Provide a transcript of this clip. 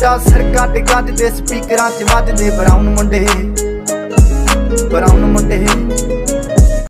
नशा सड़कां ते गजदे स्पीकरां च वजदे ब्राउन मुंडे